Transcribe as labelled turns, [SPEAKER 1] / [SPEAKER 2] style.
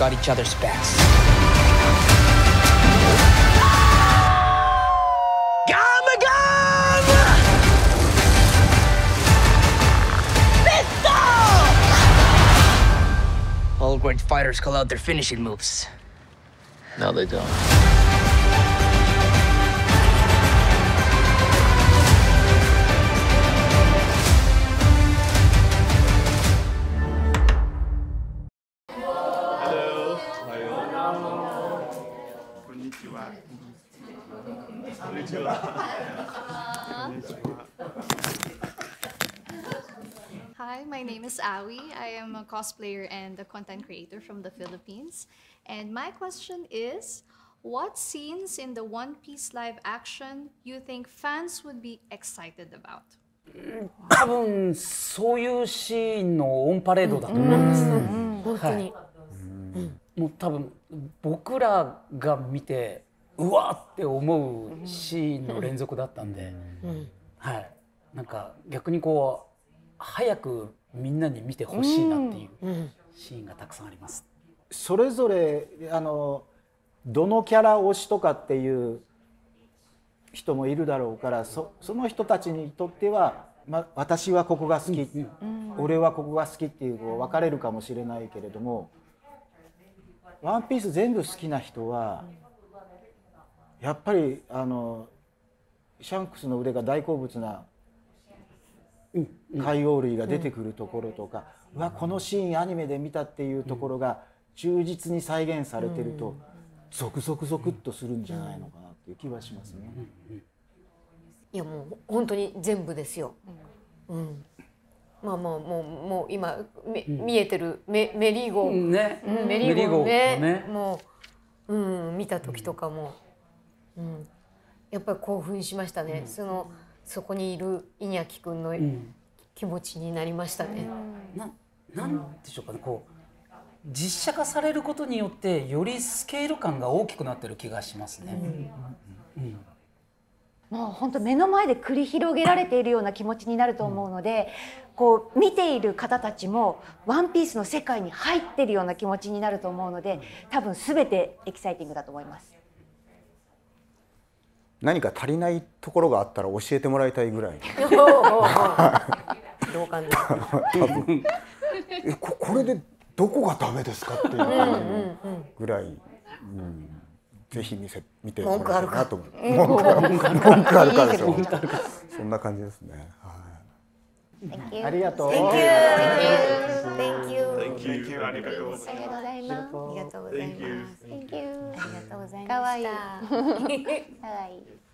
[SPEAKER 1] got each other's backs. All great fighters call out their finishing moves.
[SPEAKER 2] No, they don't.
[SPEAKER 3] Hi, my name is Awi. I am a cosplayer and a content creator from the Philippines. And my question is, what scenes in the One Piece live action you think fans would be excited about?
[SPEAKER 4] 多分そういうシーンのオンパレードだと思います。
[SPEAKER 5] 本当に。
[SPEAKER 4] もう多分僕らが見てうわって思うシーンの連続だったんで、はい。なんか逆にこう早くみんなに見てほしいなっていうシーンがたくさんあります。
[SPEAKER 6] それぞれどのキャラ推しとかっていう人もいるだろうから、その人たちにとっては、私はここが好き、俺はここが好きっていう分かれるかもしれないけれども、ワンピース全部好きな人はやっぱりシャンクスの腕が大好物な海洋類が出てくるところとか、このシーンアニメで見たっていうところが忠実に再現されてると、ゾクゾクゾクっとするんじゃないのかなっていう気はしますね。
[SPEAKER 5] いやもう本当に全部ですよ。まあもう今見えてるメリーゴーね、メリーゴーね、もう見た時とかもやっぱり興奮しましたね。そこにいるイニャキ君の気持ちになりましたね。
[SPEAKER 4] なんでしょうかね、こう実写化されることによってよりスケール感が大きくなってる気がしますね。
[SPEAKER 7] もう本当目の前で繰り広げられているような気持ちになると思うので、こう見ている方たちもワンピースの世界に入っているような気持ちになると思うので、多分全てエキサイティングだと思います。
[SPEAKER 8] 何か足りないところがあったら教えてもらいたいぐらい。
[SPEAKER 5] 同感です。
[SPEAKER 8] 多分これでどこがダメですかっていうぐらい、ぜひ見てもらいたいなと思う。文句あるからですよ。そんな感じですね。
[SPEAKER 6] ありがとう。
[SPEAKER 5] Thank you.
[SPEAKER 9] Thank you. ありがとうございます。
[SPEAKER 5] ありがとうございます。ありがとうございます。
[SPEAKER 7] Thank you.
[SPEAKER 5] ありがとうございました。
[SPEAKER 7] かわいい。かわいい。